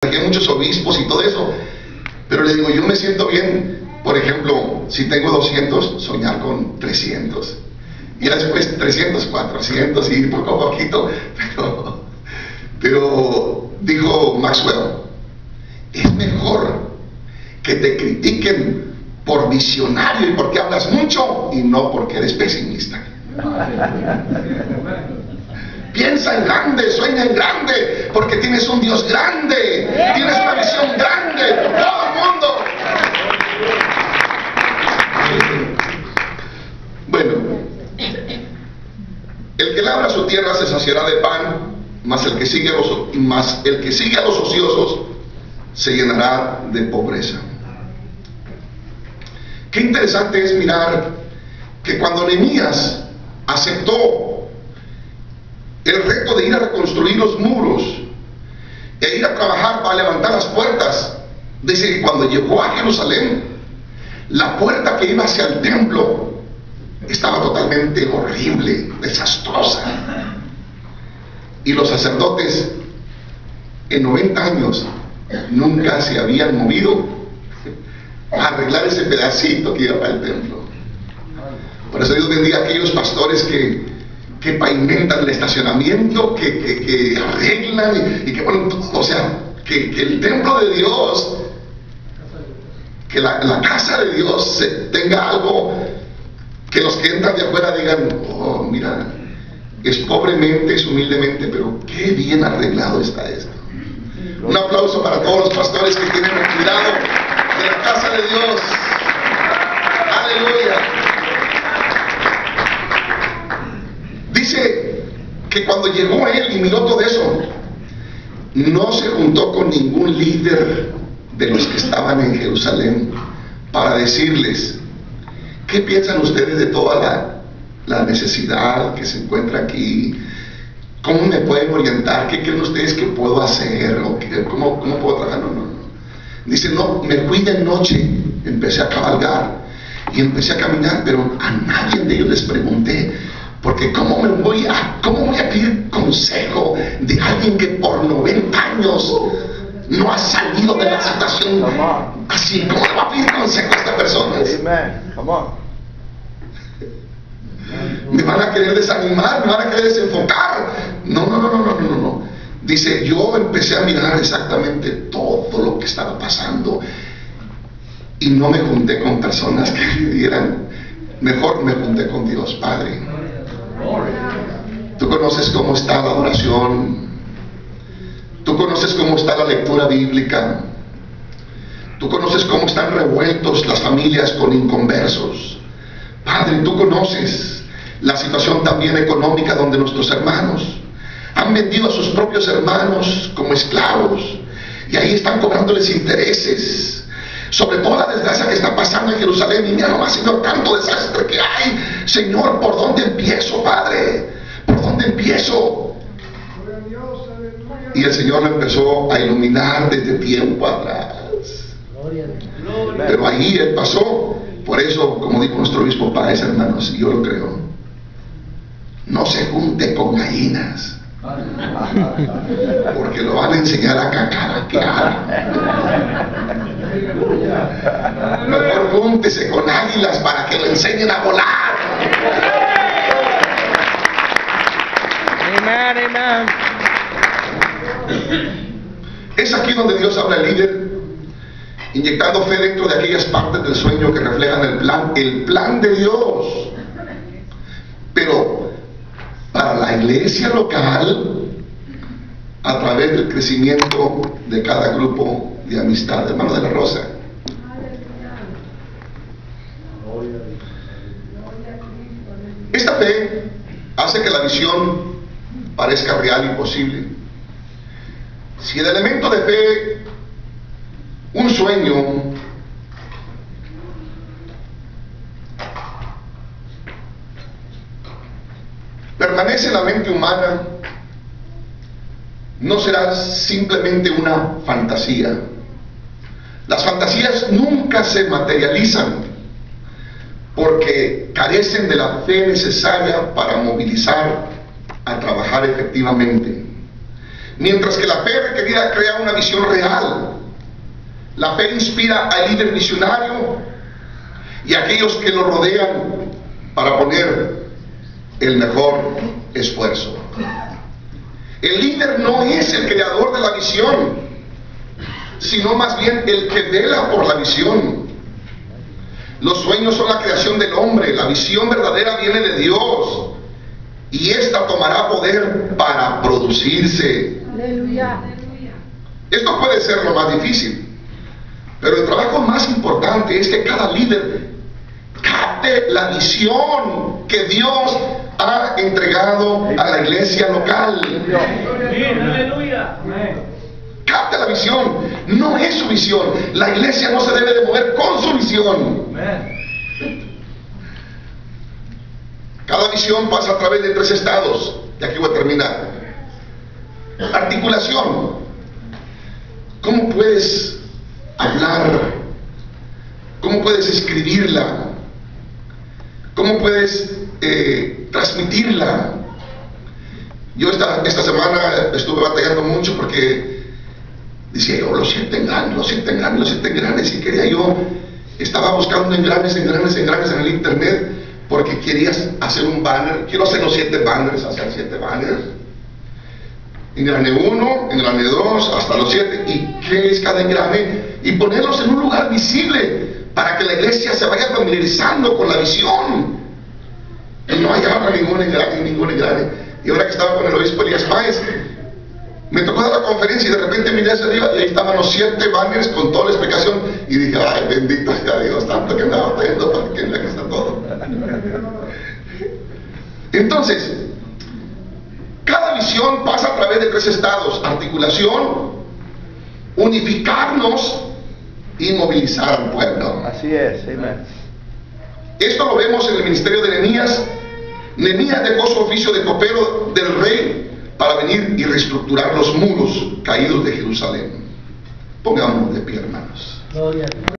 aquí hay muchos obispos y todo eso, pero les digo, yo me siento bien, por ejemplo, si tengo 200, soñar con 300, y después 300, 400, y poco a poquito, pero dijo Maxwell, es mejor que te critiquen por visionario y porque hablas mucho, y no porque eres pesimista. Piensa en grande, sueña en grande, porque tienes un Dios grande, tienes una visión grande por todo el mundo. Bueno, el que labra su tierra se saciará de pan, mas el que sigue a los ociosos se llenará de pobreza. Qué interesante es mirar que cuando Nehemías aceptó el reto de ir a reconstruir los muros e ir a trabajar para levantar las puertas, dice que cuando llegó a Jerusalén, la puerta que iba hacia el templo estaba totalmente horrible, desastrosa, y los sacerdotes en 90 años nunca se habían movido a arreglar ese pedacito que iba para el templo. Por eso Dios bendiga a aquellos pastores que pavimentan el estacionamiento, que arreglan y que ponen, o sea, que el templo de Dios, que la casa de Dios tenga algo, que los que entran de afuera digan, oh, mira, es pobremente, es humildemente, pero qué bien arreglado está esto. Un aplauso para todos los pastores que tienen el cuidado de la casa de Dios. Aleluya. Dice que cuando llegó él y miró todo eso, no se juntó con ningún líder de los que estaban en Jerusalén para decirles, ¿qué piensan ustedes de toda la necesidad que se encuentra aquí? ¿Cómo me pueden orientar? ¿Qué creen ustedes que puedo hacer? ¿O cómo puedo trabajar? No. Dice, no, me fui de noche, empecé a cabalgar y empecé a caminar, pero a nadie de ellos les pregunté, porque ¿cómo voy a pedir consejo de alguien que por 90 años no ha salido de la situación así? ¿Cómo le va a pedir consejo a esta persona? Me van a querer desanimar, me van a querer desenfocar. No. Dice, yo empecé a mirar exactamente todo lo que estaba pasando y no me junté con personas que me dieran, mejor me junté con Dios Padre. Tú conoces cómo está la oración, tú conoces cómo está la lectura bíblica, tú conoces cómo están revueltos las familias con inconversos. Padre, tú conoces la situación también económica donde nuestros hermanos han vendido a sus propios hermanos como esclavos y ahí están cobrándoles intereses sobre toda la desgracia que está pasando en Jerusalén. Y mira nomás, Señor, tanto desastre que hay. Señor, ¿por dónde empiezo, Padre? ¿Por dónde empiezo? Y el Señor lo empezó a iluminar desde tiempo atrás. Pero ahí Él pasó. Por eso, como dijo nuestro obispo Páez, hermanos, y yo lo creo, no se junte con gallinas, porque lo van a enseñar a cacaraquear. Mejor júntese con águilas para que lo enseñen a volar. Amen. Es aquí donde Dios habla al líder, inyectando fe dentro de aquellas partes del sueño que reflejan el plan de Dios. Pero para la iglesia local, a través del crecimiento de cada grupo de amistad. Hermano de la Rosa, esta fe hace que la visión parezca real y posible. Si el elemento de fe, un sueño, permanece en la mente humana, no será simplemente una fantasía. Las fantasías nunca se materializan porque carecen de la fe necesaria para movilizar a trabajar efectivamente. Mientras que la fe requerida crea una visión real. La fe inspira al líder visionario y a aquellos que lo rodean para poner el mejor esfuerzo. El líder no es el creador de la visión, sino más bien el que vela por la visión. Los sueños son la creación del hombre, la visión verdadera viene de Dios y ésta tomará poder para producirse. Aleluya. Esto puede ser lo más difícil, pero el trabajo más importante es que cada líder capte la visión que Dios ha entregado a la iglesia local. Aleluya. Capte la visión, no es su visión. La iglesia no se debe de mover con su visión. Cada visión pasa a través de 3 estados, y aquí voy a terminar. Articulación. ¿Cómo puedes hablar? ¿Cómo puedes escribirla? ¿Cómo puedes transmitirla? Yo esta semana estuve batallando mucho porque decía yo, lo siento en grandes, y quería yo, estaba buscando en grandes en el internet, porque querías hacer un banner. Quiero hacer los 7 banners, hacer 7 banners, engrane 1, engrane 2, hasta los 7, y qué es cada engrane, y ponerlos en un lugar visible, para que la iglesia se vaya familiarizando con la visión, y no haya ningún engrane. Y ahora que estaba con el obispo Elías Páez, me tocó dar la conferencia y de repente miré hacia arriba y ahí estaban los 7 banners con toda la explicación, y dije, ay, bendito sea Dios, tanto que andaba batallando para que aquí está todo. Entonces, cada visión pasa a través de 3 estados: articulación, unificarnos y movilizar al pueblo. Así es, amén. Esto lo vemos en el ministerio de Nehemías. Nehemías dejó su oficio de copero del rey para venir y reestructurar los muros caídos de Jerusalén. Pongámonos de pie, hermanos.